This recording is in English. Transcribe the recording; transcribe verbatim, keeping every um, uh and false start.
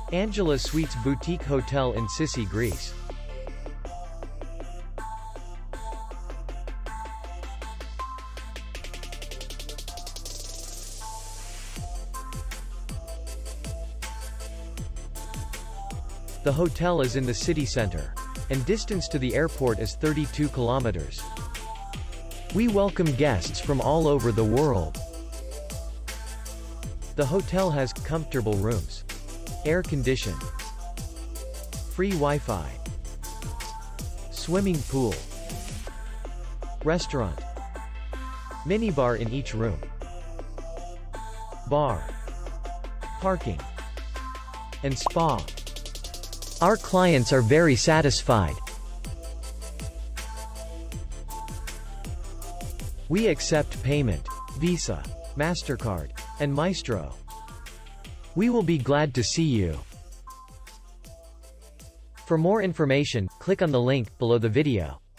Angela Suites Boutique Hotel in Sissi, Greece. The hotel is in the city center, and distance to the airport is thirty-two kilometers. We welcome guests from all over the world. The hotel has comfortable rooms, air-conditioned, free Wi-Fi, swimming pool, restaurant, minibar in each room, bar, parking, and spa. Our clients are very satisfied. We accept payment, Visa, MasterCard, and Maestro. We will be glad to see you. For more information, click on the link below the video.